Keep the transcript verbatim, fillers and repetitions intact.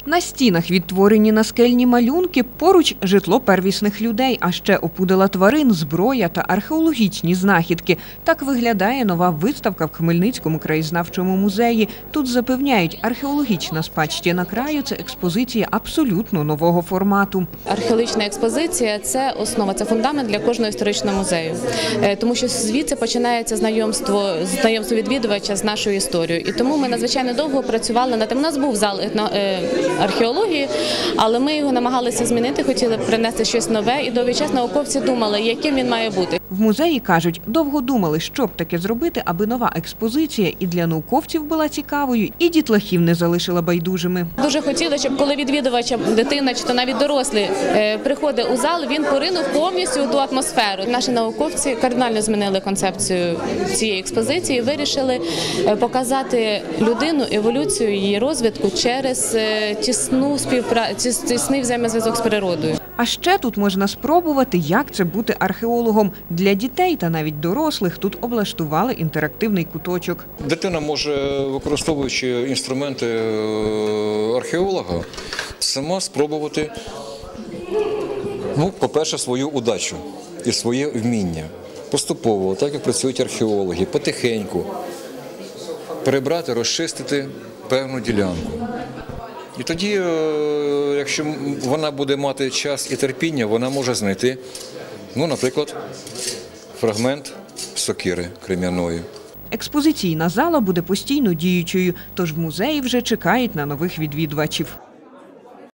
На стінах відтворені наскельні малюнки, поруч житло первісних людей, а ще опудала тварин, зброя та археологічні знахідки. Так виглядає нова виставка в Хмельницькому краєзнавчому музеї. Тут запевняють, археологічна спадщина краю – це експозиція абсолютно нового формату. Археологічна експозиція – це основа, це фундамент для кожного історичного музею. Тому що звідси починається знайомство, знайомство відвідувача з нашою історією. І тому ми надзвичайно довго працювали над тим. У нас був зал археології, але ми його намагалися змінити, хотіли принести щось нове, і довгий час науковці думали, яким він має бути. В музеї, кажуть, довго думали, що б таке зробити, аби нова експозиція і для науковців була цікавою, і дітлахів не залишила байдужими. Дуже хотіли, щоб коли відвідувача, дитина чи то навіть дорослий приходить у зал, він поринув повністю у ту атмосферу. Наші науковці кардинально змінили концепцію цієї експозиції, вирішили показати людину, еволюцію її розвитку через тісну співпрацю, тісний взаємозв'язок з природою. А ще тут можна спробувати, як це бути археологом. Для дітей та навіть дорослих тут облаштували інтерактивний куточок. Дитина може, використовуючи інструменти археолога, сама спробувати, ну, по-перше, свою удачу і своє вміння. Поступово, так як працюють археологи, потихеньку перебрати, розчистити певну ділянку. І тоді, якщо вона буде мати час і терпіння, вона може знайти, ну, наприклад, фрагмент сокири крем'яної. Експозиційна зала буде постійно діючою, тож в музеї вже чекають на нових відвідувачів.